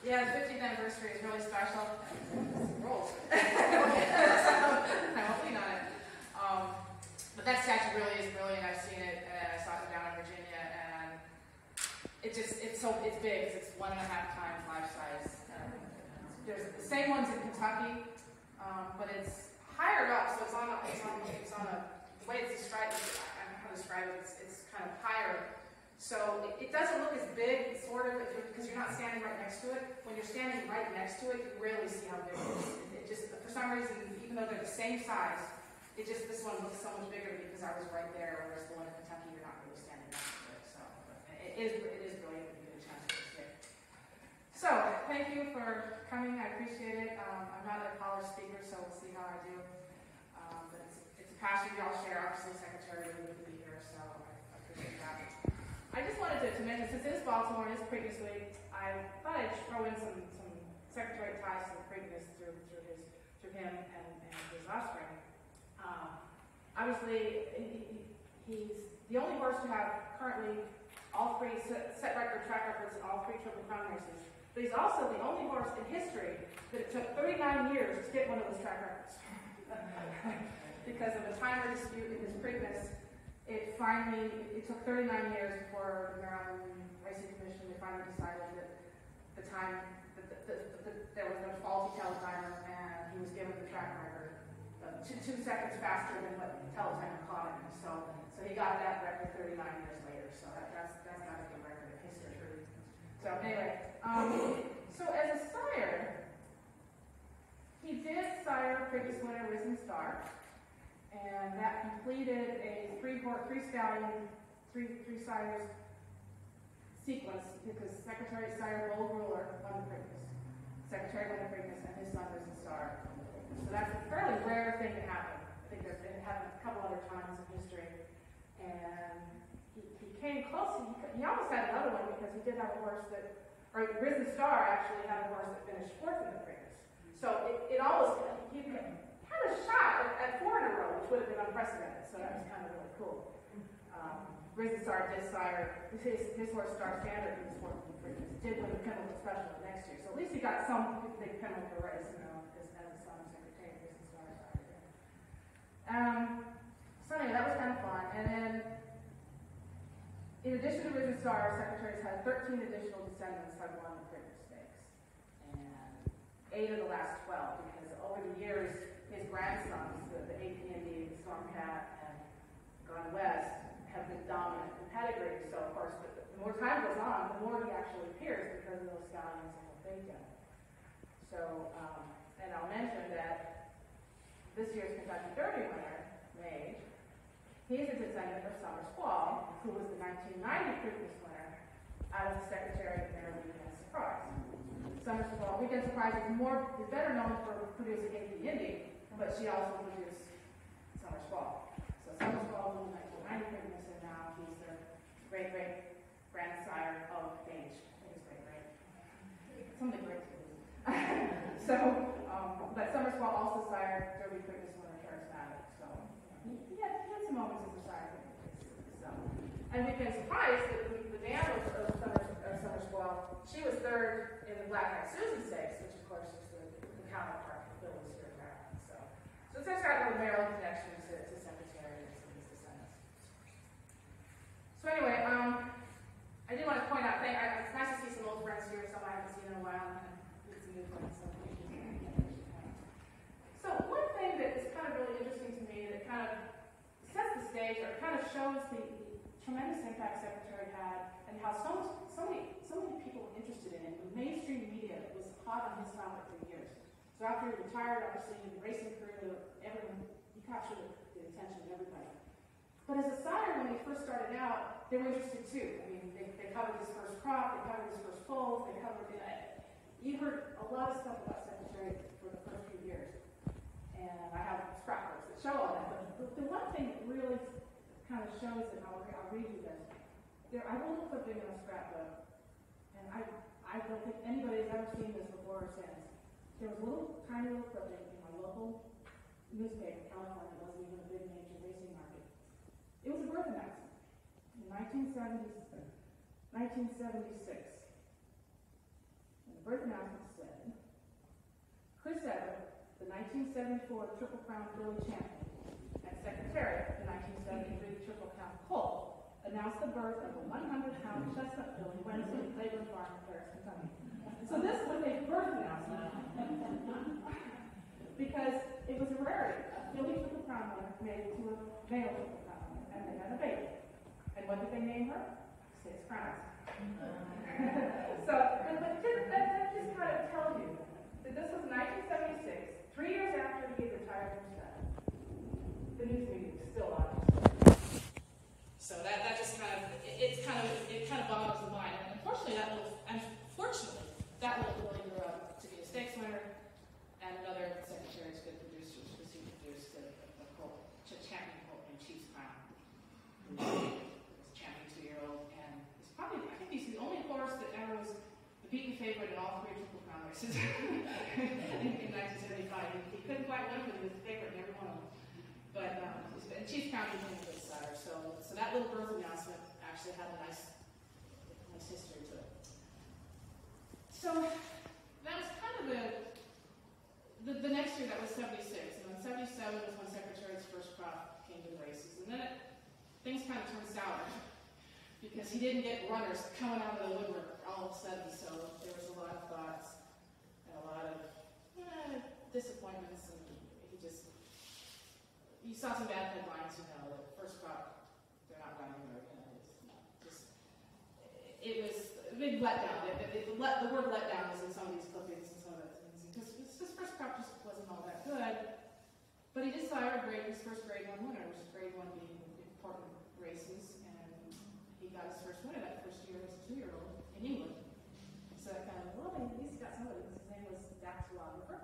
Yeah, the 50th anniversary is really special. Rolls. I'm hoping on it. But that statue really is brilliant. I've seen it, and I saw it down in Virginia, and it's big. It's 1.5 times life size. There's the same ones in Kentucky, but it's higher up, so it's on a the way it's described. I don't know how to describe it. It's kind of higher. So it doesn't look as big, sort of, because you're not standing right next to it. When you're standing right next to it, you really see how big it is. It just, for some reason, even though they're the same size, this one looks so much bigger because I was right there, whereas the one in Kentucky, you're not really standing next to it. So it is brilliant when you get a chance to see it. So thank you for coming. I appreciate it. I'm not a college speaker, so we'll see how I do. But it's a passion we all share. Obviously, Secretariat would be here, so I appreciate that. I just wanted to mention, since it is Baltimore and it's Preakness Week, I thought I'd throw in some Secretariat ties to the Preakness through him and his offspring. Obviously, he's the only horse to have currently all three track records in all three Triple Crown races. But he's also the only horse in history that it took 39 years to get one of those track records. Because of a timer dispute in his Preakness, it took 39 years before the Maryland Racing Commission finally decided that there was no faulty teletimer, and he was given the track record 2 seconds faster than what the teletimer caught him. So he got that record 39 years later. So that's got to be a record of history. So anyway, so as a sire, he did sire Preakness winner Risen Star. And that completed a three sires sequence because Secretariat sire Bold Ruler won the Preakness. Secretariat won the Preakness, and his son Risen Star. So that's a fairly rare thing to happen. I think there's been happened a couple other times in history. And he came close. He almost had another one because he did have a horse Risen Star actually had a horse that finished 4th in the Preakness. So it almost, he had a shot at 4 in a row, which would have been unprecedented. So that was kind of really cool. Risen Star did sire his horse Star Standard, who was 4th in the Preakness, did win the Penalty Special the next year. So at least he got some big penalty race, as a son of Secretariat. Risen Star sire. So anyway, that was kind of fun. And then, in addition to Risen Star, Secretariat's had 13 additional descendants have won the Preakness Stakes, and 8 of the last 12, because over the years, his grandsons, the APND, the Stormcat, and Gone West, have been dominant in pedigree. So, of course, the more time goes on, the more he actually appears because of those stallions and what they've done. So, and I'll mention that this year's Kentucky Derby winner, Mage, he's a descendant of Summer Squall, who was the 1990 Preakness winner out of the Secretariat winner Weekend Surprise. Summer Squall, Weekend Surprise is better known for producing AP Indy, but she also produced Summer Squall. So Summer Squall was the 1990 Preakness, and now he's the great-great-grandsire of Mage. I think it's great-great. Something great to lose. So, but Summer Squall also sired Derby Preakness winner Charismatic. So he had some moments as a sire. So, and Weekend Surprise, the dam of Summer Squall, she was 3rd in the Black Eyed Susan Stakes, which of course is the counterpart of Phillies here in Maryland. So it's got a Maryland connection to Secretariat and his descendants. So anyway, I did want to point out, it's nice to see some old friends here, some I haven't seen in a while, and meet some new friends. So one thing that is kind of really interesting to me that kind of sets the stage, or kind of shows the tremendous impact Secretariat had, and how so many people were interested in it. The mainstream media was hot on his topic for years. So after he retired, obviously, in the racing career, he captured the attention of everybody. But as a sire, when he first started out, they were interested too. I mean, they covered his first crop, they covered his first foals, they covered you heard a lot of stuff about Secretariat for the first few years. And I have scrapbooks that show all that. But the one thing that really kind of shows it, I'll read you this. I wrote a clipping in a scrapbook, and I don't think anybody has ever seen this before or since. There was a tiny little clipping in my local newspaper, California. It wasn't even a big major racing market. It was a birth announcement in 1976. And the birth announcement said, Chris Everett, the 1974 Triple Crown Filly champion, and Secretariat, the 1973 Triple Crown colt, announced the birth of a 100-pound chestnut filly Wednesday at Cleveland Farm in Paris, Kentucky. So this was a birth announcement because it was a rarity. A filly Triple Crown winner made to a male Triple Crown winner, and they had a baby. And what did they name her? 6 crowns. So, but that just kind of tells you that this was 1976, 3 years after he had retired from study. The news media was still on. So that just kind of boggles the mind. And unfortunately, that little filly grew up to be a stakes winner, and another Secretariat's good producer because he produced a champion colt named Chief's Crown. Champion 2-year-old, and it's probably, I think he's the only horse that ever was the beaten favorite in all 3 Triple Crown races in 1975. He couldn't quite win, but he was the favorite in every one of them. But Chief's Crown became a good sire, so that little birth announcement actually had a nice history to it. So that was kind of the next year. That was 76, and then 77 was when Secretariat's first crop came to the races, and then things kind of turned sour because he didn't get runners coming out of the woodwork all of a sudden. So there was a lot of thoughts and a lot of disappointments, and you saw some bad headlines. The first crop, they're not running there. It was a big letdown. The word letdown was in some of these clippings and some of those things because his first crop just wasn't all that good. But he did sire his first Grade 1 winner, which is Grade 1 being important races, and he got his first winner that first year as a 2-year-old in England. So I kind of, well, at least he got somebody. His name was Dax Walker.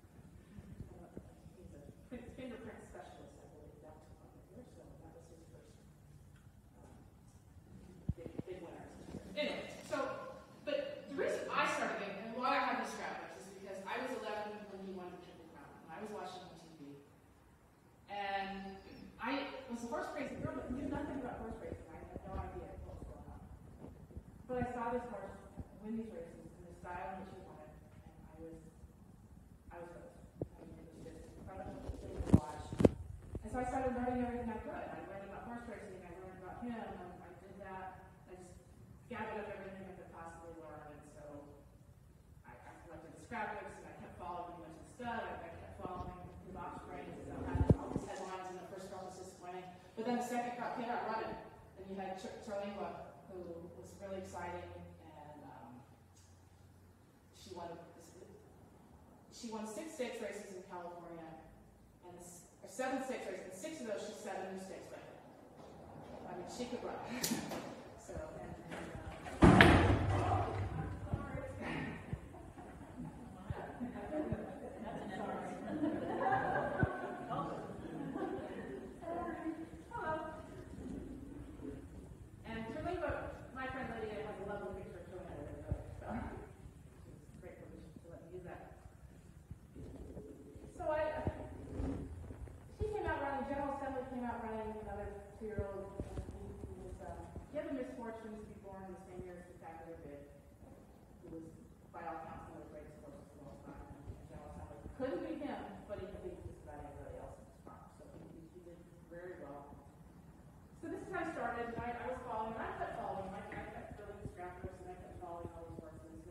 He's a fingerprint specialist, I believe, Dax Walker. So that was his first big winner. Anyway, but the reason I started getting, and why I have these scrapbooks is because I was 11 when he won the Triple Crown, and I was watching on TV. And I was a horse racing girl, but knew nothing about horse racing. I had no idea what was going on. But I saw this horse win these races in the style in which he won it, and I was hooked. I mean, it was just incredible thing to watch. And so I started learning everything I could. I learned about horse racing, I learned about him, and I did that. I just gathered up everything I could possibly learn, and so I collected the scrapbooks, and I kept following him to stud. I kept following his offspring, and so I had all these headlines in the first crop assist winning. But then the second crop came out running, and you had Charlingua, who was really exciting, and she won 6 stakes races in California, and 7 stakes races, and 6 of those she set a new stakes record. I mean, she could run. So, and Terlingo, my friend Lydia has a lovely picture of Terlingo. So it's great for me to let me use that. So she came out running. General Assembly came out running another 2-year-old. He had the misfortune to be born in the same year as Spectacular Bid, who was, by all accounts, one of the greatest horses of all time. And General Assembly couldn't beat him, but he could beat just about anybody else in his farm. So he did very well. So this is how I started, and I was following, I kept following him. I kept building the scrapbooks, and I kept following all these horses.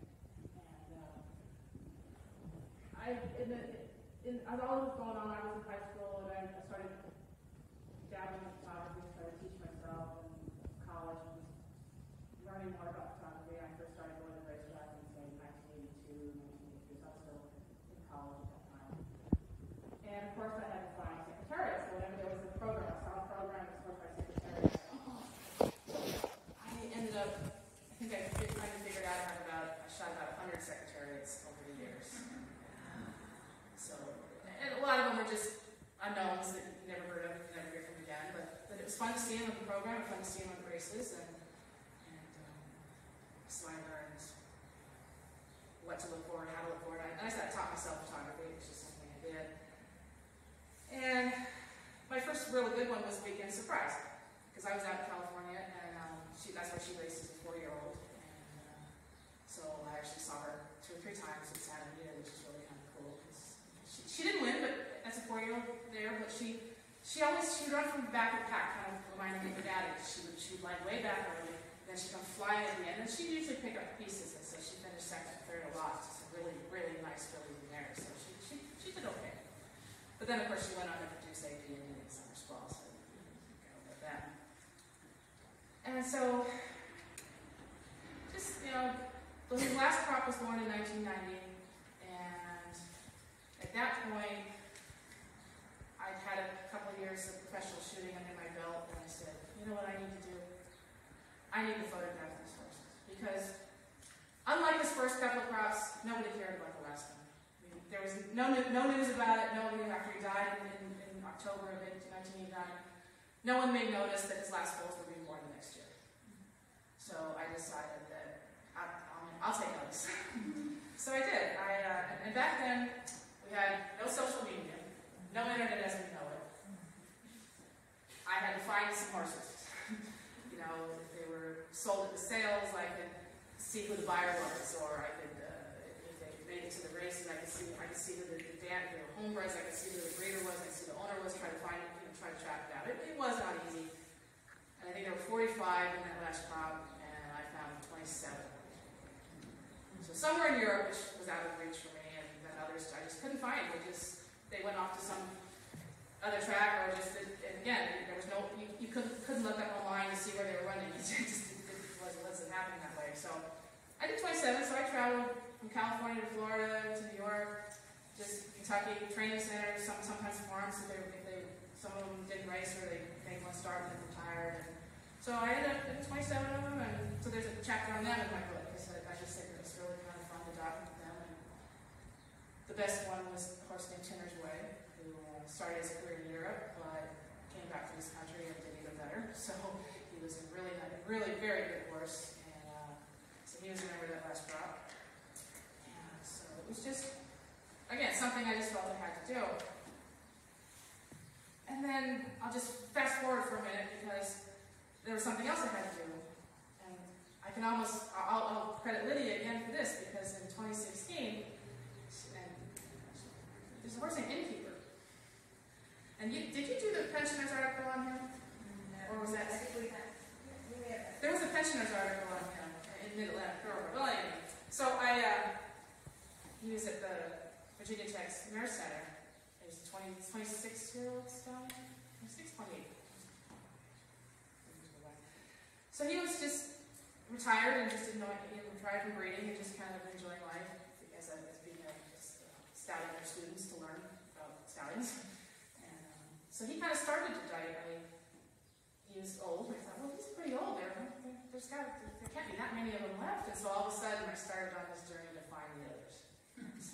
As all this was going on, I was in high school, and I started dabbling in photography, started to teach myself, and college, and learning more about photography. I first started going to racetrack in, say, 1982, 1983, so I was still in college at that time. And, of course, I had to find Secretariat, so whenever there was a program, I saw a program that was sponsored by Secretariat. I ended up, I think I kind of figured out I shot about 100 Secretariats over the years. So, and a lot of them were just unknowns that you never heard of, you never hear from again, but it was fun to see them in the program, fun to see them on the races, and so I learned what to look for and how to look for it. And I taught myself photography, which is something I did. And my first really good one was Weekend Surprise, because I was out in California, and that's where she races a 4-year-old, and so I actually saw her 4-year-old there, but she would run from the back of the pack, kind of reminding me of her daddy. She'd line way back early, then she'd come flying at the end, and she'd usually pick up pieces, and so she finished second, third a lot. Just a really, really nice filly in there, so she did okay. But then, of course, she went on to produce AP and summer sprawl, so go with that. And so, just, his last crop was born in 1990, and at that point, I'd had a couple of years of professional shooting under my belt, and I said, you know what I need to do? I need to photograph these horses. Because, unlike his first couple of crops, nobody cared about the last one. I mean, there was no news about it. Nobody, after he died in October of 1989, no one made notice that his last foals were being born the next year. So I decided that I'll take notice. So I did. And back then, we had no social media, no internet as we know it. I had to find some horses. If they were sold at the sales, I could see who the buyer was, or I could, if they made it to the races, I could see who the dad, they were homebreds, I could see who the breeder was, I could see the owner was, try to find it, try to track it down. It was not easy. And I think there were 45 in that last crop, and I found 27. So somewhere in Europe, which was out of reach for me, and then others I just couldn't find. They went off to some other track, or just, and again, there was no, you couldn't look up online to see where they were running. It just wasn't happening that way. So I did 27, so I traveled from California to Florida to New York, just Kentucky, training centers, sometimes farms, if some of them didn't race or they made one start and then retired. And so I ended up with 27 of them, and so there's a chapter on them in my book. I just think it was really kind of fun to document them. And the best one was a horse named Tinner's Way, who started his career in Europe, but came back to this country and did even better. So he was a really very good horse, and so he was remembered that last crop. And so it was just, again, something I just felt I had to do. And then I'll just fast forward for a minute because there was something else I had to do. And I'll credit Lydia again for this, because in 2016, there's a horse named Innkeeper. And did you do the pensioners article on him? No. Or was that? There was a pensioners article on him in Mid-Atlantic Thoroughbred. Well, anyway. So he was at the Virginia Tech's Mare Center. He was a 26-year-old stallion? 26, 28. So he was just retired and just didn't know, he retired from breeding and just kind of enjoying life as being a stallion students to learn about stallions. So he kind of started to diet. He was old. I thought, well, he's pretty old. There can't be that many of them left. And so all of a sudden, I started on this journey to find the others. So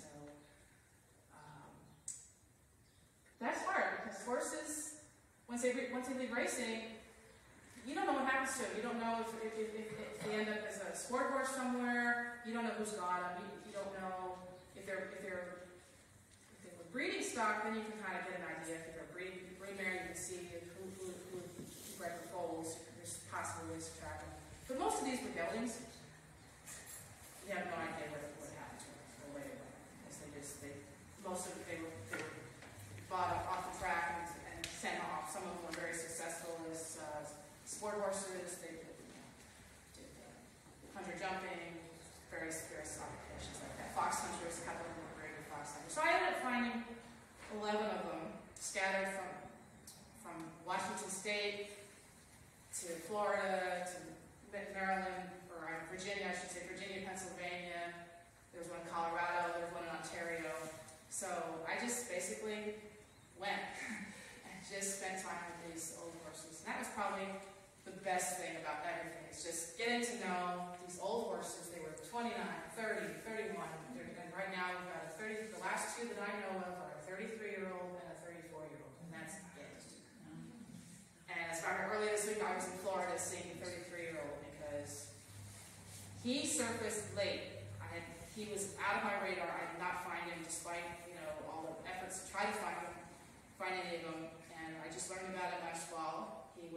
that's hard, because horses, once they leave racing, you don't know what happens to them. You don't know if they end up as a sport horse somewhere. You don't know who's got them. You don't know if they're breeding stock. Then you can kind of get an idea. If they're breed mare, you can see who bred the foals. There's possibly ways to track them. But most of these were geldings. You have no idea what happened to them or where they went. Because most of them were bought off the track and sent off. Some of them were very successful as sport horses. They did hunter jumping, various occupations like that. Fox hunters, a couple of them were very good fox hunters. So I ended up finding 11 of them scattered from Washington State to Florida to Maryland, or Virginia, I should say, Virginia, Pennsylvania. There was one in Colorado, there was one in Ontario. So I just basically went and just spent time with these old horses. And that was probably the best thing about everything. It's just getting to know these old horses. They were 29, 30, 31. And right now we've got the last two that I know of are a 33-year-old and a 34-year-old. And that's it. And as far as earlier this week, I was in Florida seeing a 33-year-old because he surfaced late. He was out of my radar. I did not find him, despite all the efforts to try to find any of them. And I just learned about him last fall. He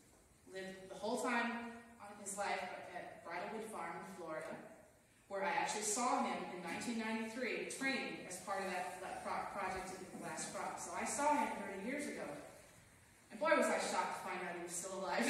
lived the whole time of his life at Bridlewood Farm in Florida, where I actually actually saw him in 1993 training as part of that project in the last crop. So I saw him 30 years ago. And boy, was I shocked to find out he was still alive.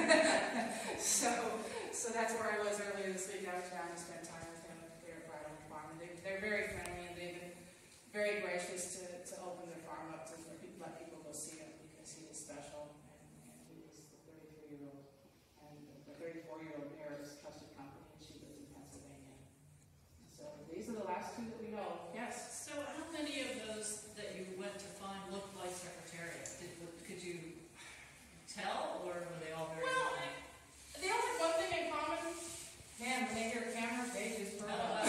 so that's where I was earlier this week. I was down to spend time with him there at Bridal Farm. They're very friendly, and they've been very gracious to open their farm up to let people go see him, because he is special. And he was the 33-year-old. And the 34-year-old heir of his trusted company, and she lives in Pennsylvania. So these are the last two that we know. Yes? So how many of those that you went to find looked like Secretariat? Could you tell, or were they all very different? They all have one thing in common. Man, when they hear cameras, they just burn up.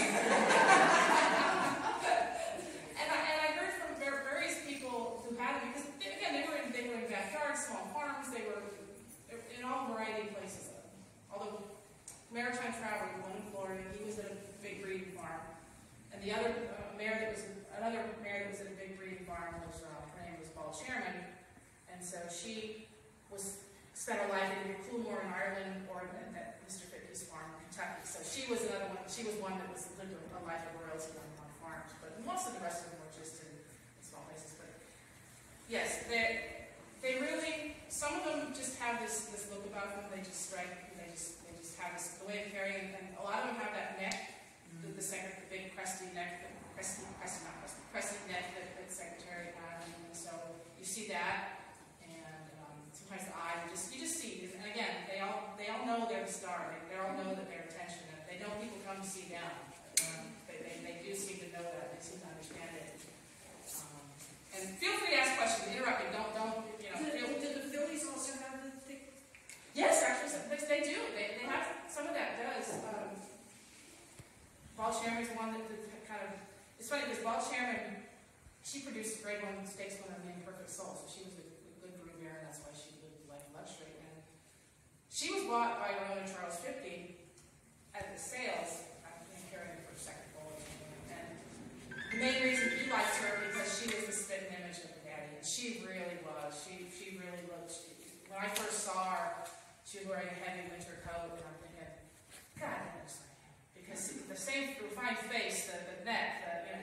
And I heard from various people who had it, because again, they were in backyards, small farms. They were in all variety of places. Although Maritime Traveler, one in Florida, he was at a big breeding farm, and the other another mare that was at a big breeding farm was her name was Paul Chairman. And so she spent her life either in Coolmore in Ireland or at Mr. Fickey's farm in Kentucky. So she was another one. She was one that lived a life of royalty on farms. But most of the rest of them were just in small places. But yes, they really, some of them just have this look about them. They just strike. They just have this the way of carrying, and a lot of them have that neck, the big cresty neck, cresty neck that Secretariat had. And so you see that. Sometimes the eye, you just see, and again, they all know they're the star. They all know that they're attention. They know people come to see them. They do seem to know that. They seem to understand it. And feel free to ask questions. Interrupt me. Don't. Did the Phillies also have the thick? Yes, actually, they do. They have some of that. Does Ball Chairman's one that kind of. It's funny because Ball Chairman, she produced a grade 1 stakes winner named Perfect Soul, so she was a good brood mare, and that's why she lived life luxury. And she was bought by her owner, Charles 50, at the sales. I think carrying her for a second bowl. And the main reason he liked her because she was the spit and image of her daddy. And she really was. She really looked. When I first saw her, she was wearing a heavy winter coat, and I'm thinking, God, that looks like him. Because the same refined face, the neck,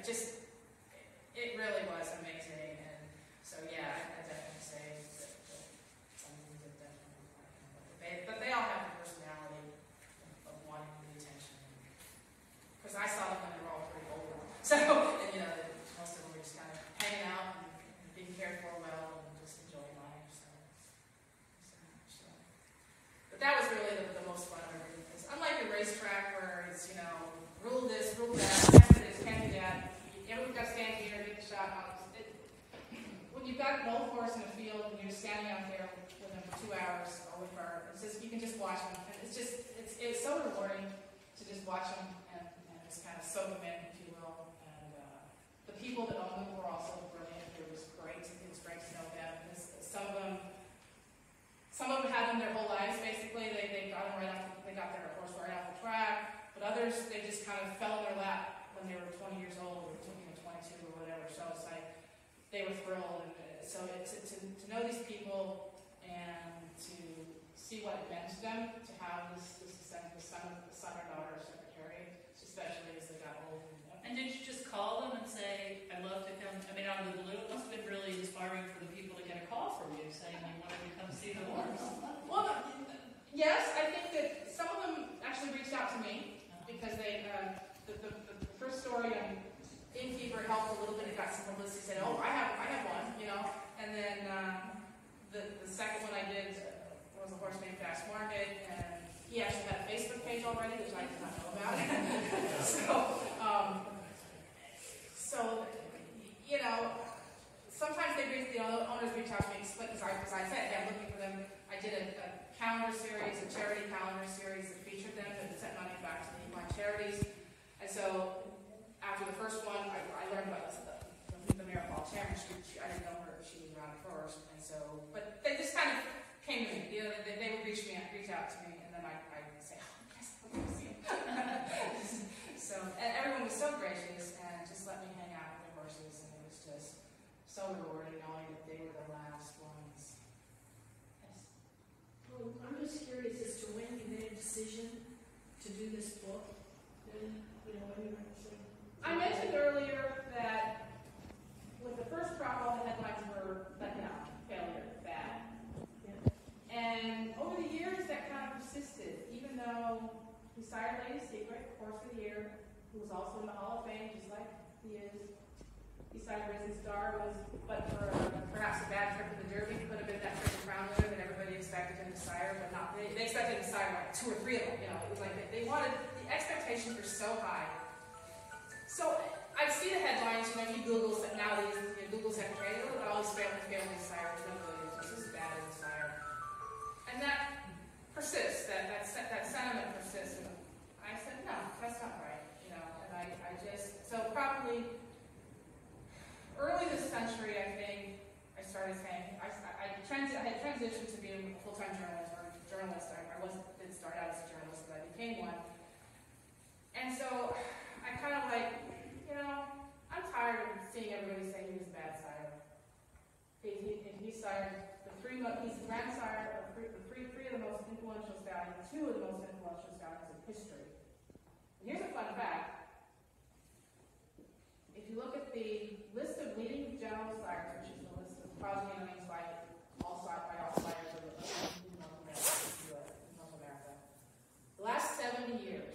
it really was amazing. And so, yeah, I definitely say that some of them did definitely like him. But they all have the personality of wanting the attention. Because I saw them when they were all pretty old. So, and, most of them were just kind of hanging out and being cared for well and just enjoying life. So. But that was really the most fun of everything. Because unlike a racetrack where it's, rule this, rule that, can't do that. Everyone's got to stand here, get the shot on. When you've got an old horse in the field and you're standing out there with him for 2 hours or with her, it's just, you can just watch him. And it's so rewarding to just watch him and just kind of soak him in, if you will. And the people that own them were also brilliant. It was great. It was great to know them. Some of them had them their whole lives, basically. They got them they got their horse right off the track. But others, they just kind of fell in their lap when they were 20 years old or 22 or whatever. So it's like they were thrilled. And so to know these people and to see what it meant to them to have the son or daughter of Secretariat, especially as they got old. And did you just call them and say, I'd love to come? I mean, out of the blue, it must have been really inspiring for the people to get a call from you saying you wanted to come see the horse. Well, yes, I think that some of them actually reached out to me because they, the first story on Innkeeper helped a little bit. It got some publicity. Said, "Oh, I have one," And then the second one I did was a horse named Fast Market, and he actually had a Facebook page already, which I did not know about. Sometimes the owners reach out to me because I said, "Hey, I'm looking for them." I did a calendar series, a charity calendar series that featured them and sent money back to my charities. And so after the first one, I learned about the Mare Paul Chairman. I didn't know her; she was around first. And so, but they just kind of came to me. They would reach out to me, and then I would say, "Oh, yes, I want to see them." So and everyone was so gracious and just let me hang out with their horses, and it was just so rewarding knowing that they were the last ones. Yes. Well, I'm just curious as to when you made a decision to do this book. And, when you I mentioned earlier that with the first crop, all the headlines were let down, failure, bad. And over the years, that kind of persisted, even though he sired Lady Secret, Horse of the Year, who was also in the Hall of Fame, just like he is. He sired Risen Star, but for perhaps a bad trip to the Derby, could have been that Triple Crown winner that everybody expected him to sire, but not. They expected him to sire like 2 or 3 of them. You know, it was like they wanted, the expectations were so high. So I see the headlines, you know, if you Google nowadays, Google Secretariat, look at all these families sire, this is bad as a sire. And that persists, that sentiment persists. And I said, no, that's not right, you know, and I just, so probably early this century, I think, I started saying, I had transitioned to being a full-time journalist. Didn't start out as a journalist, but I became one. And so I kind of like, you know, I'm tired of seeing everybody say he was a bad sire. He sired he's the grandsire of three of the most influential stallions, 2 of the most influential stallions in history. And here's a fun fact. If you look at the list of leading general sires, which is the list of progeny names by all sires of North America, the last 70 years,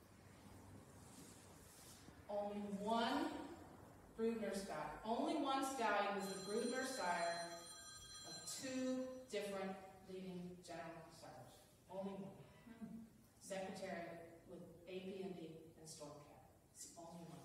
only one broodmare stallion. Only one stallion was the broodmare sire of 2 different leading general sires. Only one. Secretariat with AP&D and Stormcat. It's only one.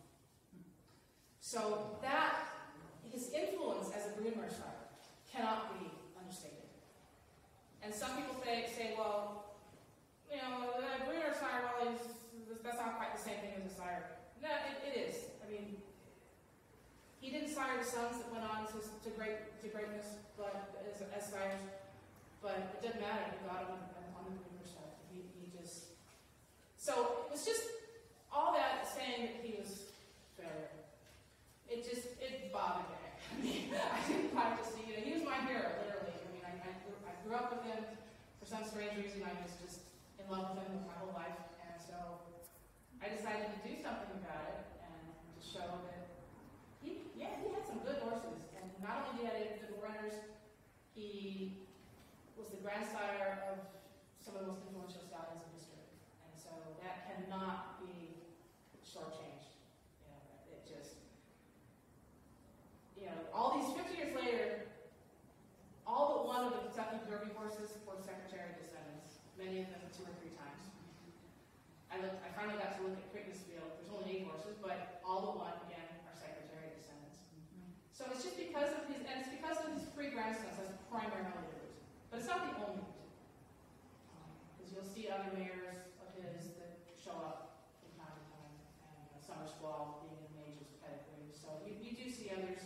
So that, his influence as a broodmare sire cannot be understated. And some people say, well, you know, the broodmare sire, well, that's not quite the same thing as a sire. No, it is. I mean, he didn't sire the sons that went on to greatness, but as sires. But it doesn't matter. He got him on the broodmare side. He just. So it was just all that saying that he was failure. It bothered me. I mean, I didn't like to see it. He was my hero, literally. I mean, I grew up with him for some strange reason. I was just in love with him my whole life, and so I decided to do something about it and to show that he had some good horses, and not only did he have good runners, he was the grandsire of some of the most influential stallions in history, and so that cannot be shortchanged. You know, it just, you know, all these 50 years later, all but one of the Kentucky Derby horses were Secretariat descendants, many of them 2 or 3 times. I finally got to look at Crickensfield. There's only 8 horses, but all but one, again, are Secretariat descendants. So it's just because of his, and it's because of his 3 grandsons. That's primarily the reason. But it's not the only reason. Because you'll see other mayors of his that show up from time to time, and Summer Squall being in Major's pedigree. So you do see others.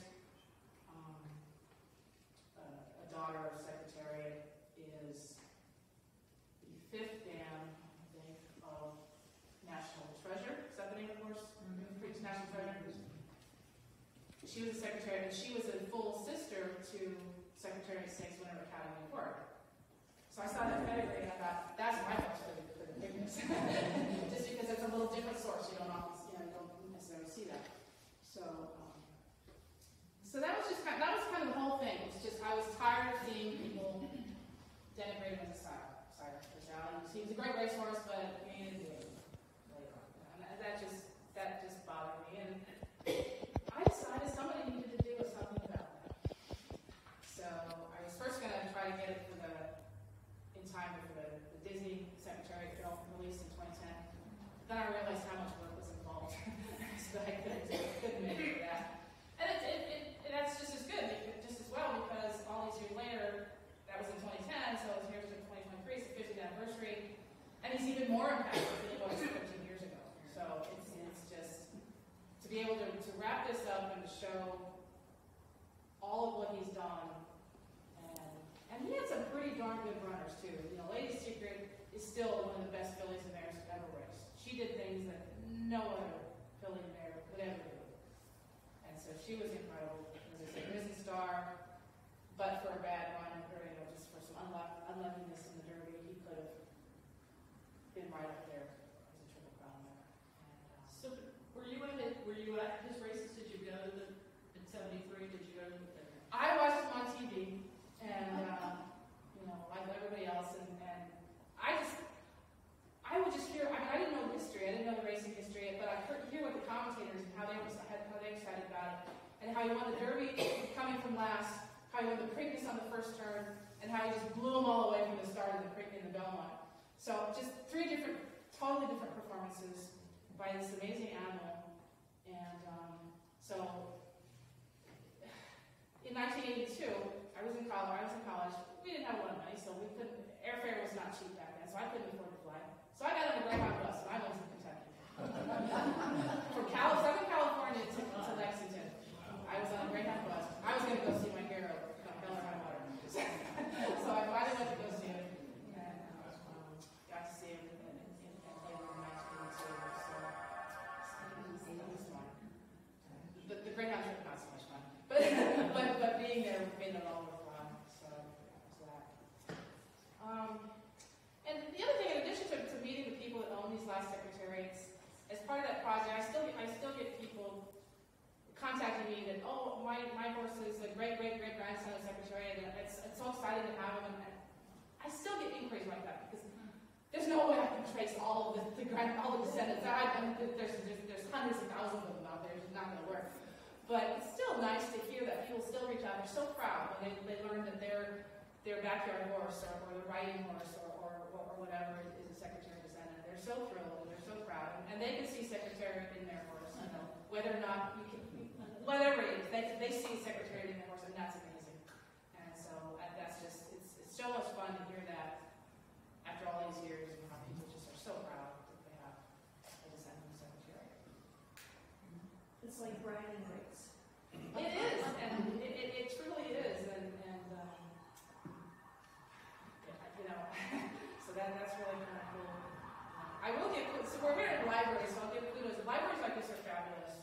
A daughter of Secretariat is the 5th dam, I think, of National Treasure. Is that the name of the horse? Mm-hmm. National Treasure. She was a Secretariat, and she was a full sister to Secretariat Stakes Winner Academy Award. So I saw that pedigree, and I thought, that's my horse for the bigness. Just because it's a little different source, you don't necessarily see that. So that was just that was kind of the whole thing. It's just I was tired of seeing people denigrate him as a sire. He was a great racehorse, but he is later on. And that just bothered me. And I decided somebody needed to do something about that. So I was first going to try to get it in time for the Disney Secretariat film released in 2010. Then I realized how much work was involved, so I couldn't make it for that. And that's just as good, just as well, because all these years later, that was in 2010, so here's in 2023, it's the 50th anniversary, and he's even more impactful than he was 15 years ago. So it's just to be able to wrap this up and to show all of what he's done, and he had some pretty darn good runners too. You know, Lady Secret is still one of the best fillies and mares ever raced. She did things that no other filly and mare would ever do, and so she was incredible. As I said, Risen Star, but for a bad run, or just for some unluckiness in the Derby, he could have been right up there as a Triple Crown winner. So were you at his races? Did you go to them in '73? Did you go to them? I watched him on TV, and like everybody else, and I would just hear. I mean, I didn't know the history. I didn't know the racing history, but I hear what the commentators and how they excited about it, and how he won the Derby coming from last, how he won the Preakness on the first turn, and how he just blew them all away from the start of the Preakness in the Belmont. So just three totally different performances by this amazing animal, and so. In 1982, I was in college. We didn't have a lot of money, so airfare was not cheap back then, so I couldn't afford to fly. So I got on a Greyhound bus, and I went to Kentucky. From Southern California to Lexington. I was on a Greyhound bus. I was going to go see my hero, Hell or High Water. So I finally went to go see him, and got to see him in Cleveland in 1982. So it was fun. The Greyhound trip not so much fun. But being there all worthwhile. So that was that. And the other thing, in addition to meeting the people that own these last secretariats, as part of that project, I still get people contacting me that, oh, my horse is a great grandson of Secretariat, and it's so exciting to have him. And I still get inquiries like that because there's no way I can trace all of the descendants. There's hundreds of thousands of them out there. It's just not going to work. But it's still nice to hear that people still reach out. They're so proud when they learn that their backyard horse or their riding horse or whatever is a Secretariat descendant. They're so thrilled and they're so proud. And they can see Secretariat in their horse, whether or not you can, whatever it is, they see Secretariat in their horse, and that's amazing. And so that's just, it's so much fun to hear that after all these years, and how people just are so proud that they have a descendant of Secretariat. It's like bragging rights. It is, and it truly is, and so that's really kind of cool. I will give, so we're here in the library, so I'll give kudos. The libraries like this are fabulous.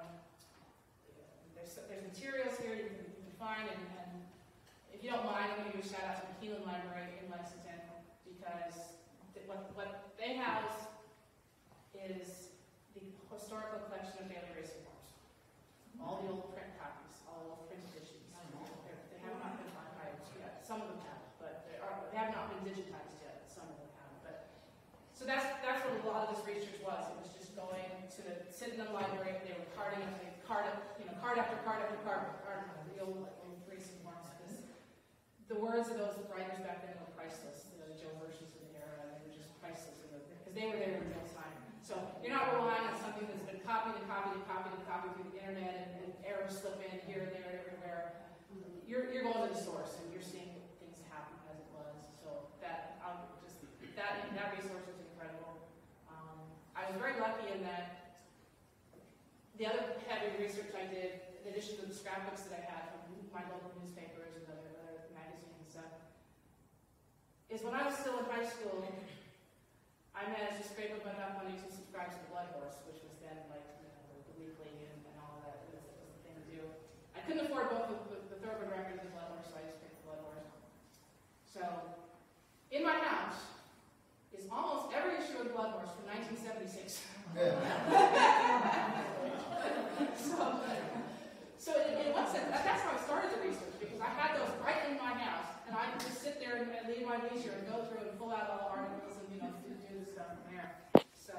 There's materials here you can find, and if you don't mind, I'm going to give a shout out to the Keelan Library in Lexington, because what they house is the historical collection of daily racing horse. All the old print copies, all the old print editions. They have not been archived yet. Some of them have, but they have not been digitized yet. Some of them have. But so that's what a lot of this research was. It was just going to sit in the library. They were card after card after card, the old racing horse. The words of those writers back then were priceless. The Joe Hirsch's of the era, they were just priceless because they were there in real time. So you're not relying on something that's been copied and copied and copied and copied through the internet, and errors slip in here and there and everywhere. You're going to the source, and you're seeing things happen as it was. So that resource is incredible. I was very lucky in that the other heavy research I did, in addition to the scrapbooks that I had from my local newspapers and other magazines and stuff, is when I was still in high school, I managed to scrape up enough money to subscribe to the Blood Horse, which was then like the weekly and all of that. It was the thing to do. I couldn't afford both the Thoroughbred Record and the Blood Horse, so I just picked the Blood Horse. So in my house is almost every issue of the Blood Horse from 1976. So in one sense, that's how I started the research, because I had those right in my house, and I could just sit there and leave my leisure and go through and pull out all the articles and do the stuff from there. So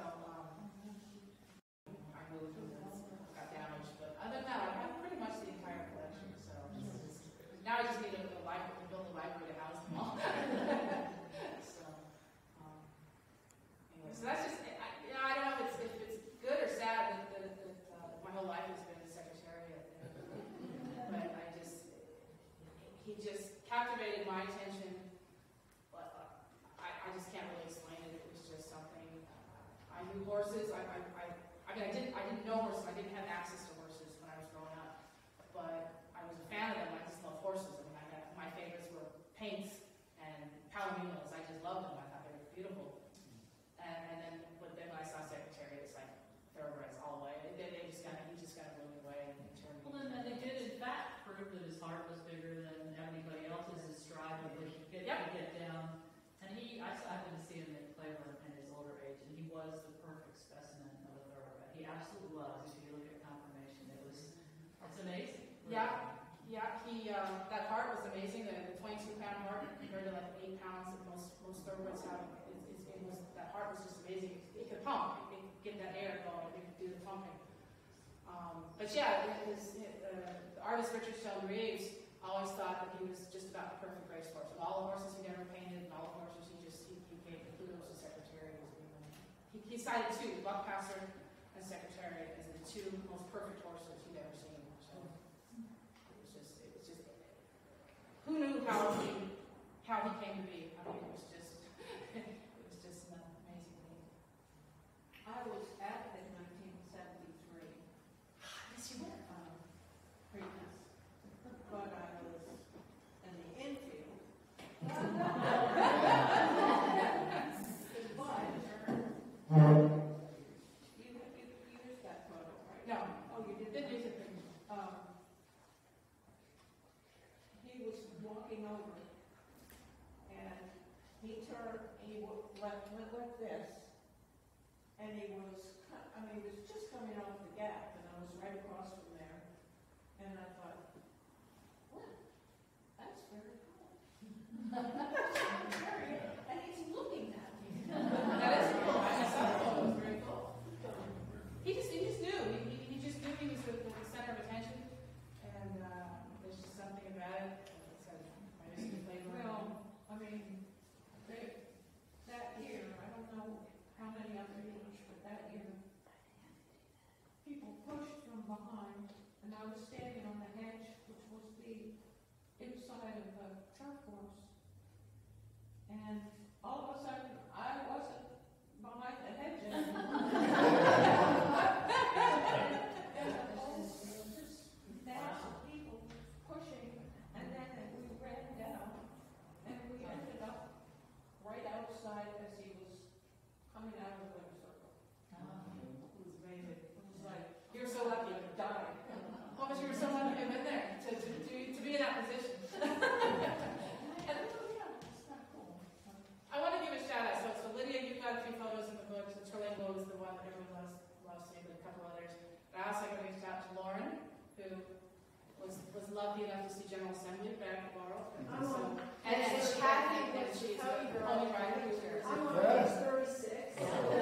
I moved and got damaged, but other than that, I have pretty much the entire collection. So now I just need to build a library to house them all. So anyway, so that's just I don't know if it's good or sad that my whole life has been a Secretariat. But he just captivated my attention. But I just can't really explain it. It was just something. I knew horses. I didn't know horses. I didn't have access to horses when I was growing up. But I was a fan of them. I just love horses. I mean, my favorites were paints and palominos. I just loved them. I thought they were beautiful. And then when I saw Secretariat, it's like thoroughbreds all the way. He just kind of blew me away and turned me. Well, and they did in fact prove that his heart was bigger than anybody else's. His stride that he could get down. And I happened to see him in Cleveland in his older age, and he was the perfect specimen of a thoroughbred. He absolutely was. If you look at kind of It's amazing. Yeah, he, that heart was amazing, the 22-pound heart compared to like 8 pounds that most thoroughbreds have. That heart was just amazing. It could pump, it could get that air going, it could do the pumping. But yeah, the artist Richard Sheldon Reeves always thought that he was just about the perfect racehorse. Of all the horses he never painted, and all the horses he gave kudos to Secretariat. He cited 2, Buckpasser and Secretariat, as the 2 most perfect horses he'd ever seen. So it was just who knew how he came to be? I mean, it was just an amazing thing. I was at the 1973 Yes, you were. Preakness, but I was in the infield. But you used that photo, right? No. Oh, you did. Didn't use it. He was walking over, and he turned. He went like this, and he was just coming off the gap, and I was right across from there, and I thought, "What? That's very cool." And he's looking at me. That is cool. I saw the photo. It was very cool. He just knew. He just knew he was the center of attention, and there's just something about it. It's got a nice flavor. Well, I mean, that year, I don't know how many other years, but that year, people pushed from behind, and I was standing on the hedge, which was the inside of the turf course. And all of a sudden, I wasn't behind the hedge anymore. And just mass of people pushing, and then we ran down, and we ended up right outside as he was coming out of the circle. It was amazing. It was like, You were so lucky. I died. Oh, but you were so lucky to have been there, to be in that position. And yeah, it's not cool. I want to give a shout out. So Lydia, you've got a few photos in the book. So Trilling Bow is the one that everyone loves seeing, but a couple others. But I also got to give a shout out to Lauren, who was lucky enough to see General Assembly back at Laurel. Oh. And Kathy, and she's the only writer who's here. I'm on page 36.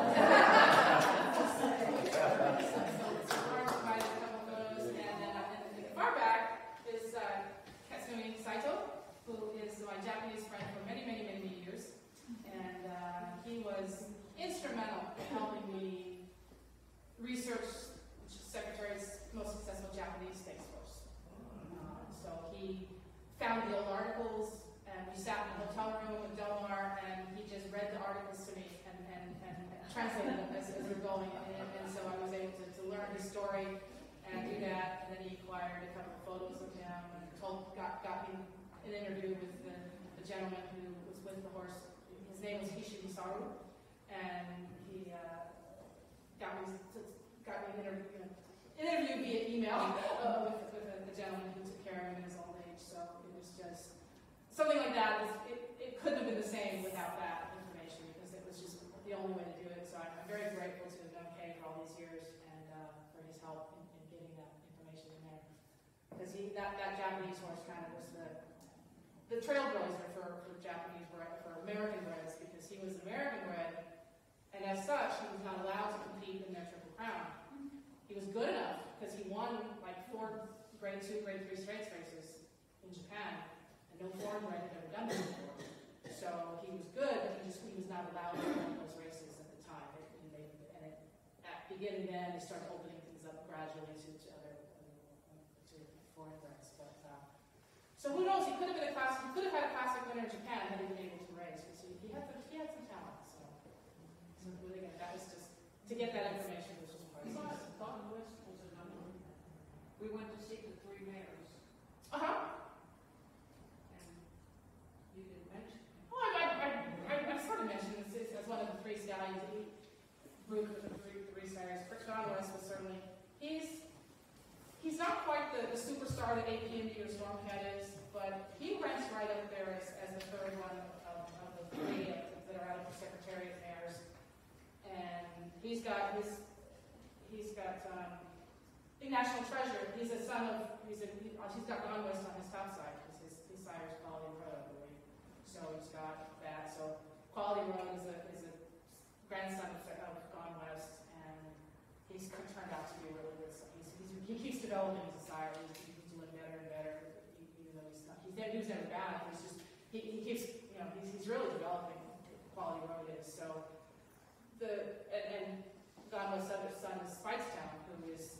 Lauren provided a couple photos, and then far back is Katsumi Saito, who is my Japanese friend for many, many, many years. And he was instrumental in helping me research Secretariat's most successful Japanese stakes horse. So he found the old articles, and we sat in the hotel room with Delmar, and he just read the articles to me and translated them as we were going. And so I was able to learn his story and do that. And then he acquired a couple of photos of him and got me an interview with the gentleman who was with the horse. His name was Hishibu Saru, and he got me an interview via email with the gentleman who took care of him in his old age. So it was just something like that. It couldn't have been the same without that information, because it was just the only way to do it. So I'm very grateful to have known Kay for all these years, and for his help in getting that information in there. Because that Japanese horse kind of was the trailblazer for Japanese for American breds, because he was American bred, and as such he was not allowed to compete in their Triple Crown. He was good enough because he won like 4 Grade 2, Grade 3 straights races in Japan, and no foreign bred had ever done that before. So he was good, but he was not allowed to run those races at the time. Beginning then, they started opening things up gradually to foreign breds. But so who knows? He could have had a classic winner in Japan had he been able to race, because he had some talent. So really, again, that was just to get that information was just part of it. Don West was another one. We went to see the 3 mayors, and you didn't mention him. Well, I sort of mentioned this as one of the 3 stallions group of the 3 stallions. Don West was certainly he's not quite the superstar that APMD or Stormcat is, but he ranks right up there as the 3rd one of the 3 that are out of the Secretariat mares. And he's got the national treasure. He's got Gone West on his top side because his sire's Quality Road, I believe. So he's got that. So Quality Road is a grandson of Gone West, and he's turned out to be a really good son. He keeps developing as a sire. He's doing better and better, even though he was never bad. He keeps, he's really developing. Quality Road is. So and Gone West's other son is Spikestown, who is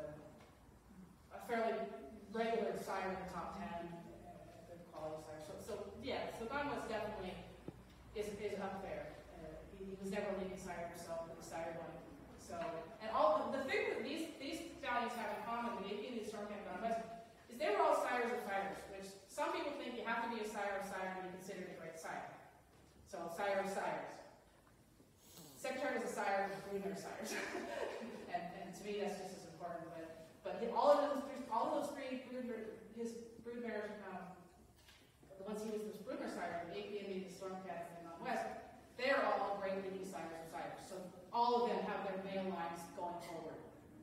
a fairly regular sire in the top 10, good quality sire. So Gone West definitely is up there. He was never a leading sire himself, but he sired one. So, and all the thing that these stallions have in common, the AP and the Storm Camp Gone West, is they were all sires of fighters, which some people think you have to be a sire of sire to be considered a great sire. So, sire of sires. Secretariat is a sire of broodmare sires. and to me, that's just as important. But all of those three his broodmares, the ones he was this broodmare sire, the APND, the Storm Cat, and Gone West, they're all great leading sires of sires. So all of them have their male lines going forward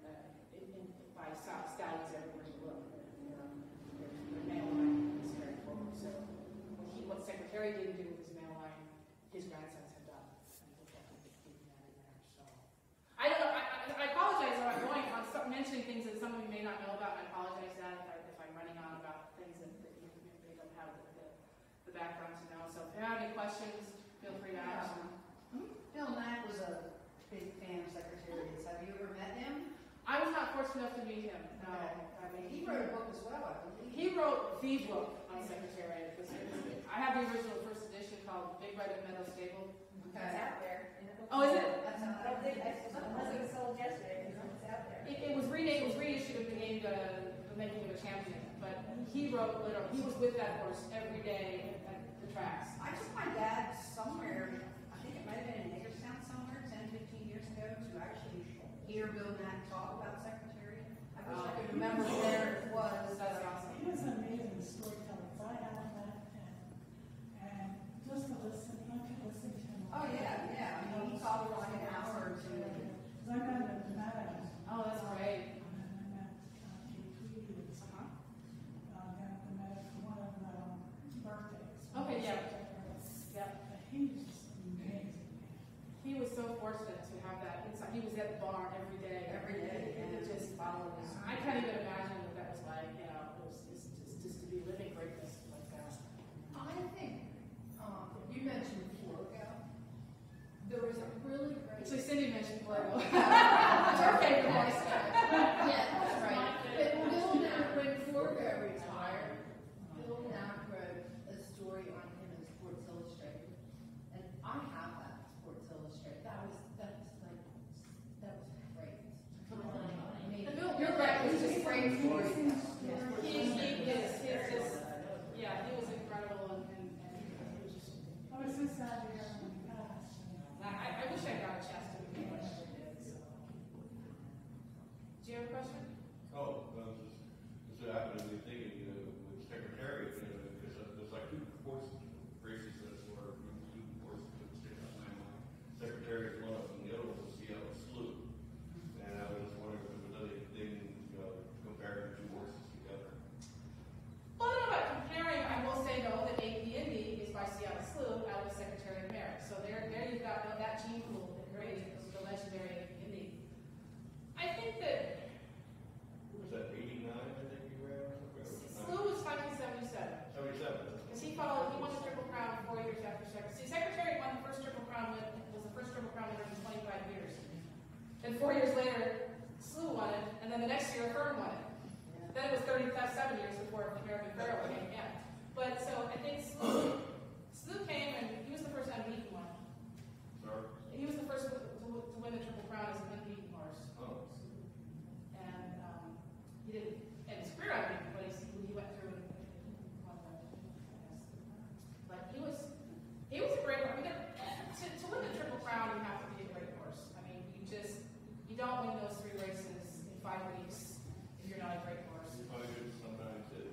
by stallions everywhere you look. Their male line is carried forward. So what Secretariat didn't do with his male line, his grandsons have done. And we'll definitely keep that in there. So I don't know. I apologize if I'm going on mentioning things that some of you may not know about. I apologize that if I'm running on about things that you don't have the background to know. So if you have any questions, feel free to ask them. Bill Knapp was a big fan of Secretariat. Have you ever met him? I was not fortunate enough to meet him. No, Okay. I mean He wrote a book as well, I believe. He wrote the book on Secretariat. I have the original first edition called Big Red Meadow Stable. Okay. out there. Oh, is it? That's I don't think unless it was sold yesterday, it's out there. It was renamed. It was reissued and named The Making of a Champion. But he wrote literally. He was with that horse every day at the tracks. I took my dad somewhere, I think it might have been in Hagerstown somewhere, 10, 15 years ago, to actually hear Bill Knapp talk about Secretariat. I wish I could remember where it was. That's awesome. He was an amazing storyteller. I have that, and just to listen, I could listen to him. Oh, yeah. I mean, he talked for like an hour or two. Because I met him at Meadows. Oh, that's great. And then I met Kate Tweedy down at the Meadows for one of the birthdays. Okay, yeah. Yep. But he was just amazing. He was so fortunate to have that inside. He was at the bar every day. And it just followed him. I can't even imagine what that was like. It was just to be living greatness like that. I think, you mentioned Florgo. There was a really great... Actually, Cindy mentioned Florgo. It's her favorite voice. Yeah, that's right. But Bill Knapp, when Florgo retired, Bill Knapp wrote a story on him in Sports Illustrated. And I have that in Sports Illustrated. That was great. I mean, You're right. it was just great story. He was incredible, and he was just. I was so sad to hear him pass. I wish I got a chance to meet him. I never did. So. Do you have a question? Oh, well, just happened to be thinking, with Secretariat, because there's like two horse races that were two horses that stick out my mind. Secretariat is one of them, the other one was Seattle Slew. And I was just wondering if there was anything, comparing the two horses together. Well, I don't know about comparing. I will say though that APND is by Seattle Slew out of Secretariat Mare. So there you've got that gene pool that great, the legendary APND. I think that Was that 89, I think you ran? Slew was 1977. 77. Because he won the Triple Crown 4 years after Secretariat. See, Secretariat won the first Triple Crown, was the first Triple Crown winner in 25 years. Then 4 years later, Slew won it, and then the next year, Fern won it. Then it was 37 years before American Pharaoh came again. But so I think Slew came, and he was the first unbeaten one. Sorry? He was the first to win the Triple Crown as an unbeaten horse. Oh. And he didn't end his career unbeaten, but he went through and won the, I guess. But he was a great horse. I mean, to win the Triple Crown, you have to be a great horse. I mean, you don't win those 3 races in 5 weeks if you're not a great horse. I could sometimes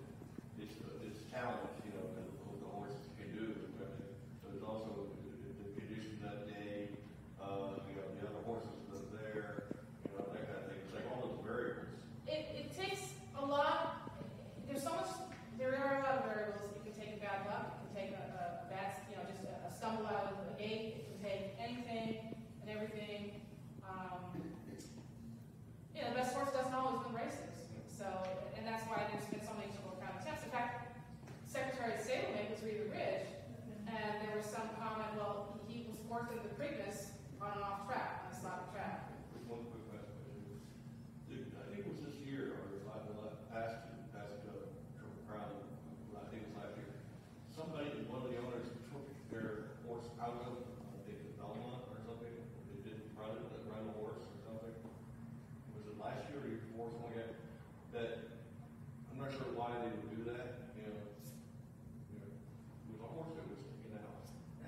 that I'm not sure why they would do that. There's a horse that was sticking out.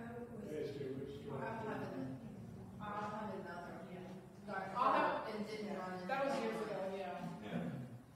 I'll have another. I'll have- And didn't run into That was years ago, yeah. Yeah.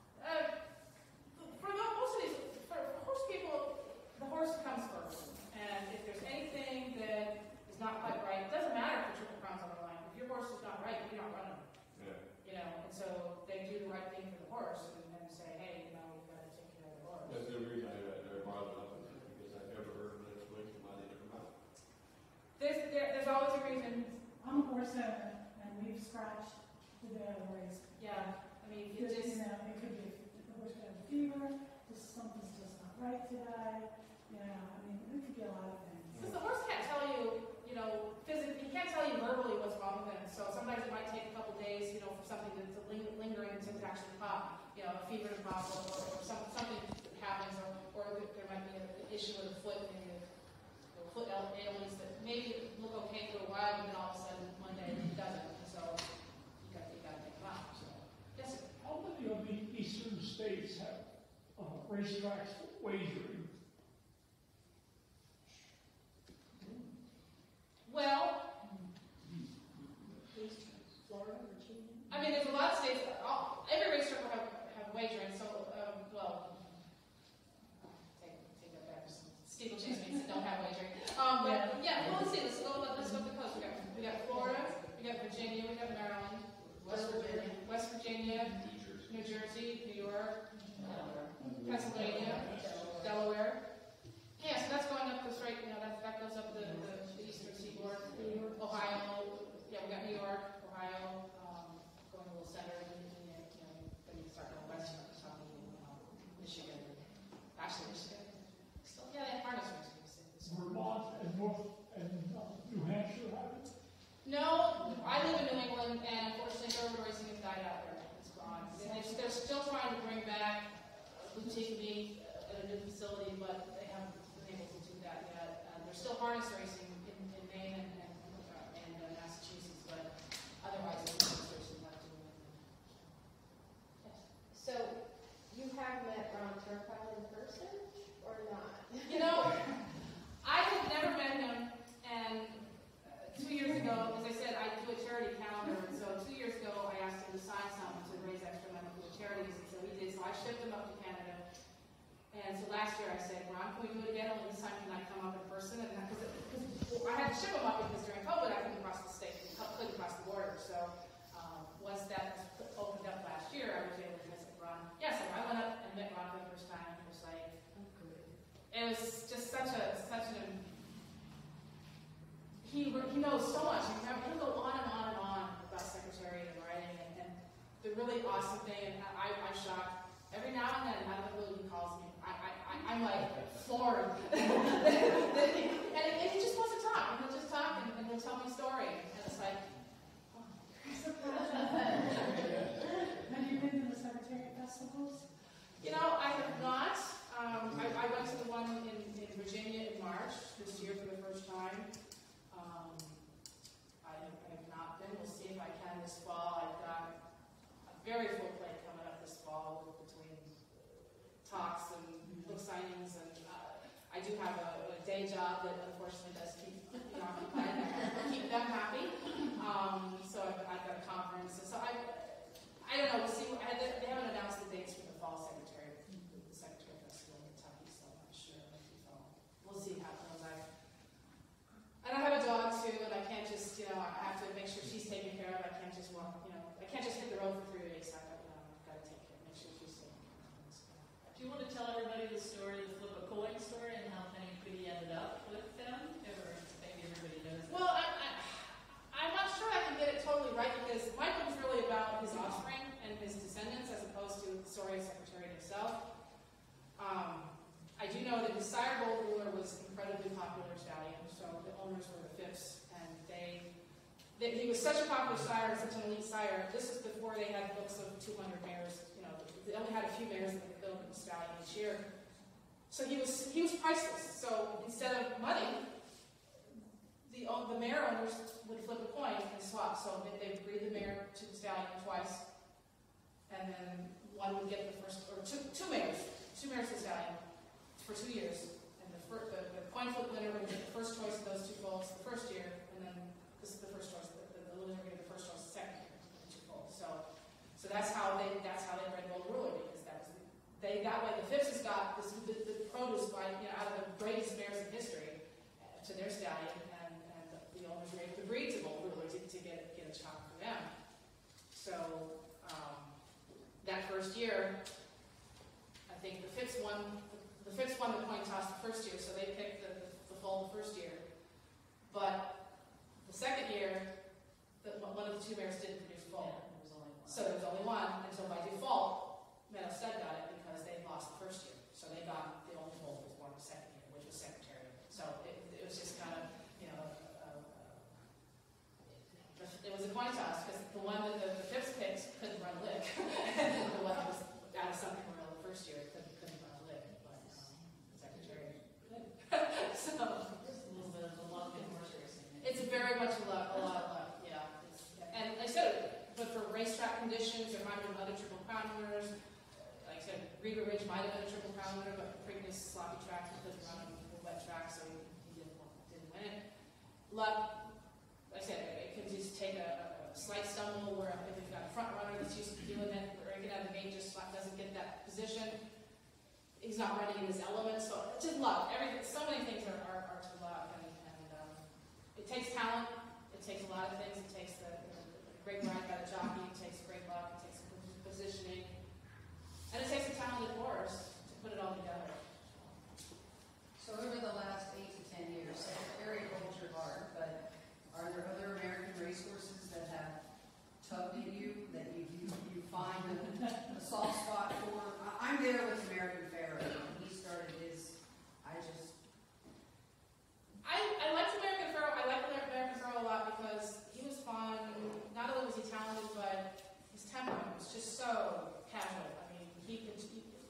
For most of these, for horse people, the horse comes first. And if there's anything that is not quite right, it doesn't matter if the Triple Crown's on the line. If your horse is not right, you're not running. Yeah. And so they do the right thing for the horse and say, hey, we've got to take care of the horse. That's the reason I brought it up, is because I've never heard of an explanation why they never come out. There's always a reason. I'm a horse owner, and we've scratched the barriers. Yeah. I mean, you Just, just. it could be the horse got a fever, just something's just not right today. It could be a lot of things. Because the horse can't tell you, physically, he can't tell you verbally what's wrong with him. So sometimes it might take a couple days, for something to lingering until it actually pop. A fever to pop, or something that happens, or there might be an issue with the foot, maybe the foot ailments that maybe look okay for a while, but then all of a sudden one day it doesn't. And so you got to take them out. So yes, sir. How many of the eastern states have racetracks for wagering? Well, Florida, Virginia? there's a lot of states, every racetrack will have wagering, so, take that back, steeplechase means that don't have wagering. But, let's see, let's go up the coast. We got Florida, we got Virginia, we got Maryland, West Virginia, New Jersey, New York, Pennsylvania, Delaware. Yeah, so that's going up this right, that goes up the eastern seaboard. Ohio, we got New York, Ohio, going a little center, and then you start going west, Michigan. Actually, Michigan. Still, they have harness racing. Vermont and New Hampshire have it? No, I live in New England, and unfortunately, thoroughbred racing has died out there. It's gone. They're still trying to bring back boutique meet at a new facility, but they haven't been able to do that yet. There's still harness racing in Maine and Massachusetts, but otherwise, there's harness racing left in England. Yes. So, you have met Ron Turkile in person, or not? I had never met him, and 2 years ago, as I said, I do a charity calendar, and so 2 years ago, I asked him to sign something to raise extra money for the charities, and so he did, so I shipped him up to Canada. And so last year I said, Ron, can we do it again? Only this time can I come up in person? And because I had to ship him up because during COVID I couldn't cross the state, couldn't cross the border. So once that was opened up last year, I was able to visit Ron. Yeah, so I went up and met Ron for the first time. It was like, it was just such an he knows so much. He'll go on and on and on about Secretariat and writing, and the really awesome thing, and I'm shocked. Every now and then, out of the blue, he calls me. I'm like floored. and he just wants to talk. And he'll just talk, and he'll tell me a story. And it's like, oh. Have you been to the Secretariat festivals? I have not. I went to the one in Virginia in March this year for the first time. I have not been. We'll see if I can this fall. I've got a very full plate coming up this fall between talks and book signings, and I do have a day job that unfortunately does keep me occupied and keep them happy. So I've got a conference, and so I don't know. We'll see. They haven't announced the dates for the fall Secretariat, the Secretariat Festival in Kentucky, so I'm not sure. We'll see how it goes. And I have a dog too, and I can't just, I have to make sure she's taken care of. I can't just walk, I can't just hit the road for 3 weeks. I've got to take care, make sure she's taken care of. Do you want to tell everybody the story, the flip a coin story, and how Penny Quiddy ended up with them? Or maybe everybody knows that. Well, I'm not sure I can get it totally right, because my book is really about his offspring and his descendants as opposed to the story of Secretariat himself. I do know that his sire Gold Ruler was incredibly popular stallion, so the owners were the Phipps, and he was such a popular sire, such an elite sire. This is before they had books of 200 mares. They only had a few mares that they could build in the stallion each year. So he was priceless. So instead of money, the mare owners would flip a coin and swap. So they would breed the mare to the stallion twice, and then one would get the first, or two mares to the stallion for 2 years, and the coin flip winner would get the first choice of those two foals the first year, and then this is the first choice, the loser would get the first choice the second year, the two foals. So that's how they bred Golden Ruler, because that way the Phippses got the produce by, out of the greatest mares in history to their stallion, and the owners were able to breed to Golden Ruler to get a chop for them. So that first year, I think the Phipps won the coin toss the first year, so they picked the foal the first year. But the second year, one of the two mares didn't produce a foal. So there was only one, and so by default, Meadow Stud got it because they lost the first year. So they got the only foal that was born the second year, which was Secretariat. So it was just kind of, it was a coin toss, because the one that the Phipps picked couldn't run a lick. And the one that was out of something real the first year couldn't run a lick. But Secretariat could. So Just a little bit of the luck in horse racing. it's very much a lot of luck, yeah. And like I said, but for racetrack conditions, there might have been other Triple Crown winners. Like I said, Riga Ridge might have been a Triple Crown winner, but Preakness sloppy track, he couldn't run a wet track, so he didn't win it. Luck, like I said, it could just take a slight stumble where if you've got a front runner that's used to doing it, or you can have the gate just doesn't get that position. He's not running in his element, so it's just luck. So many things are to luck, and it takes talent. It takes a lot of things. It takes the great ride by the jockey. It takes great luck. It takes positioning, and it takes a talented horse to put it all together. So over the last 8 to 10 years, Secretariat holds your heart, but are there other American racehorses that have tugged at you, that you find a soft spot for? I'm there with American Pharaoh. When he started his, I liked American Pharaoh. I liked American Pharaoh a lot because he was fun. Not only was he talented, but his temperament was just so casual. I mean, he just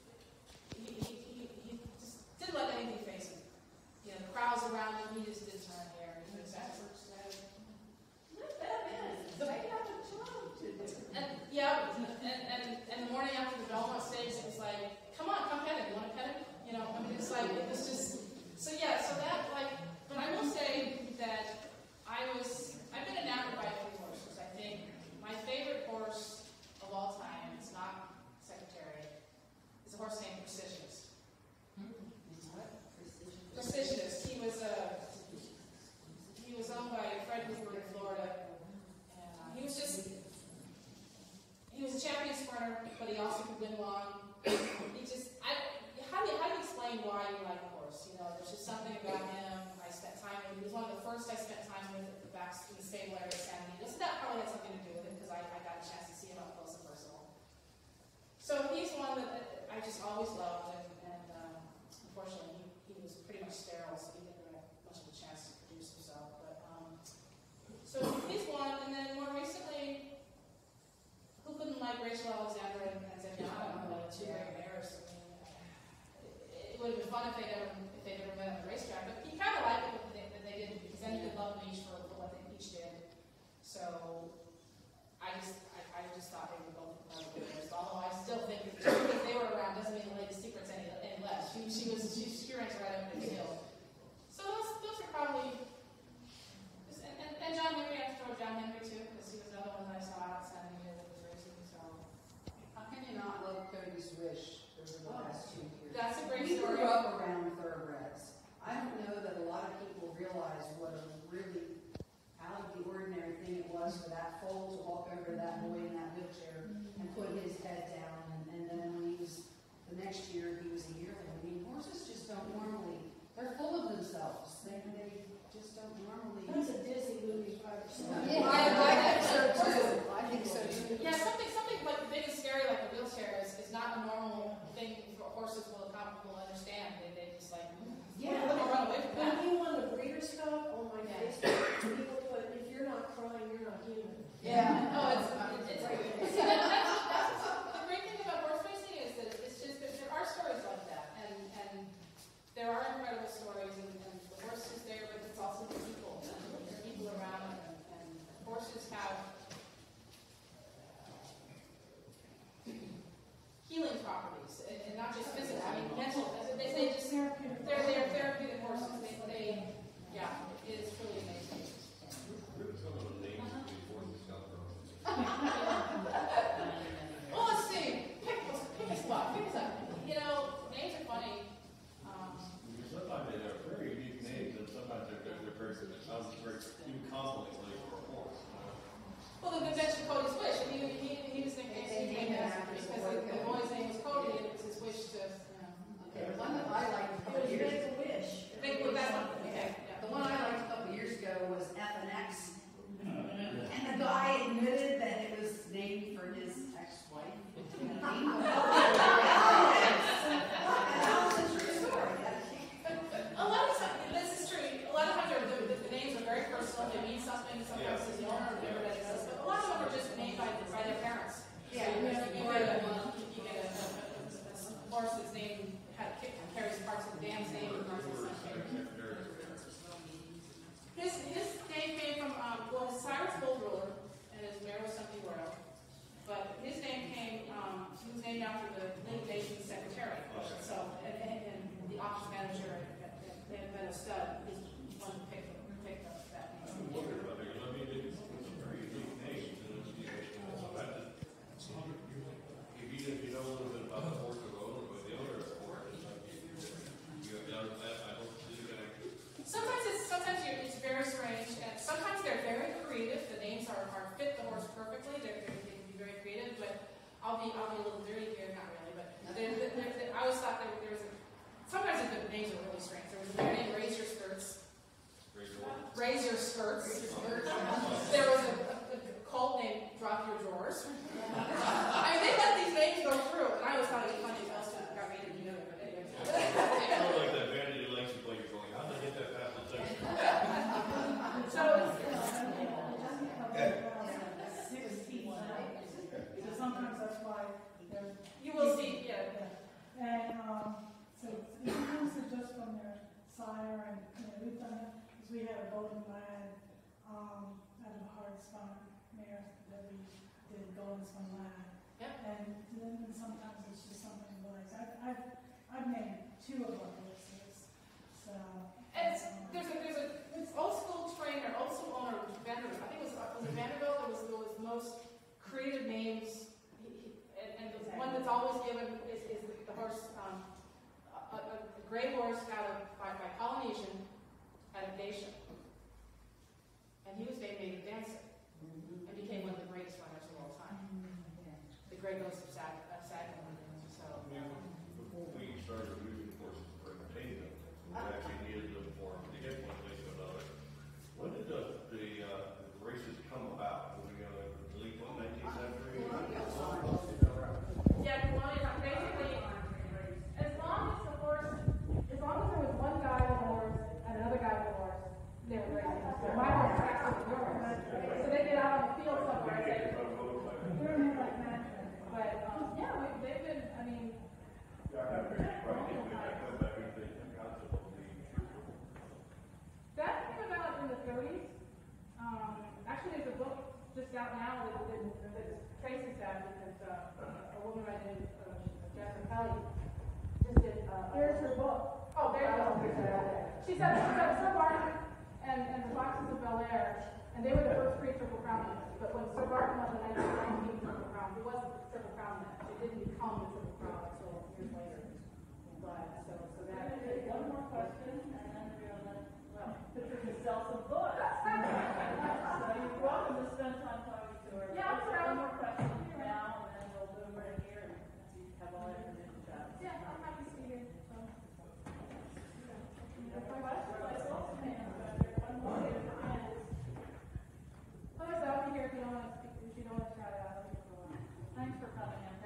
didn't let anything face him. The crowds around him, he just didn't turn there. He was Not that bad. They have a job to do. And the morning after the Belmont stage, it was like, come on, come pet him. You want to pet him? It's like, it was just, so that, but I will say that I've been enamored by a few horses. I think my favorite horse of all time, it's not Secretariat, is a horse named Precisionist. Precisionist. He was owned by Fred Hoover in Florida. And he was a champion sprinter, but he also could win long. How do you explain why you like a horse? There's just something about him. I spent time with him. He was one of the first I spent time with at the back in the stable area at San Diego. So that probably had something to do with it, because I got a chance to see him up close and personal. So he's one that I just always loved, and unfortunately he was pretty much sterile, so he didn't have much of a chance to produce himself. But so he's one, and then more recently, who couldn't like Rachel Alexander and Zeniana, two great mares? It would have been fun if they'd ever met at the racetrack, but he kind of liked it that they didn't, because then he could love them each for what they each did. So I just thought they were both incredible winners. Although I still think that just because they were around doesn't mean the Lady Secret's any less. She ranks right up in the field. So those are probably, and John Henry. I have to throw John Henry too, because he was another one that I saw out San Diego that was racing. So How can you not love Cody's Wish over the last 2 years? that's a great He story. grew up around thoroughbreds. I don't know that a lot of people realize what a really out of the ordinary thing it was for that foal to walk over to that boy in that wheelchair and put his head down. And then when he was, the next year, he was a yearling. I mean, horses just don't normally, they're full of themselves. They just don't normally. That's a Disney movie, right? Yeah, I think so too. I think so too. Yeah, something like big and scary like a wheelchair is not a normal thing for horses will understand. They just like, Yeah. they'll run away from that. When you won the Breeders' Cup on my Yeah. Facebook, people put, if you're not crying, you're not human. Yeah. Oh, it's see, that's the great thing about horse racing is that it's just that there are stories like that, and there are incredible stories, and the horse is there, but it's also the people. There are people around, and horses have. So sometimes they're just from their sire, and, we've done it, because we had a golden lad, out of a hard spun mare that we did golden spun lad. Yep. And then sometimes it's just something like, I've named 2 of our horses, so. And it's old school trainer, old school owner, Vanderbilt. I think it was Vanderbilt. It was the most creative names, and the one that's always given is the horse, a gray horse out of by Polynesian out of Dacia, and he was named Native Dancer and became one of the greatest runners of all time. The Grey Ghost of Sagamore. So. Before we started using horses for entertainment, we actually needed them for to get one place or another. When did the races come about? Were we the late 19th century? Yeah, colonial. Basically, as long as there was one guy with a horse and another guy with a horse, they were racing. So my horse tracks with your horse. So they get out on the field somewhere and say, we're more like Mandarin. But they've been. I mean. That came about in the 30s. Actually, there's a book just out now that traces that because a woman by the name of Jessica Kelly just did. Here's her book. Oh, there you go. She said Sir Barton and the Foxes of Bel Air, and they were the first pre-Triple Crown winners. But when Sir Barton won the 1919 Triple Crown, he wasn't the Triple Crown winner. It didn't become the Triple Crown until years later. But so that. One more question, and then we're going to Patricia sell some books. So you're welcome to spend time talking to her. Yeah, I'll try. One more question now, and then we'll move over to here and you have all your information jobs. Yeah, I'm happy to see you. So. I'll be here if you don't want to chat it out. Thanks for coming in.